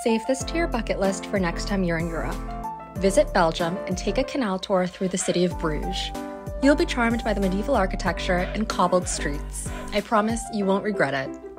Save this to your bucket list for next time you're in Europe. Visit Belgium and take a canal tour through the city of Bruges. You'll be charmed by the medieval architecture and cobbled streets. I promise you won't regret it.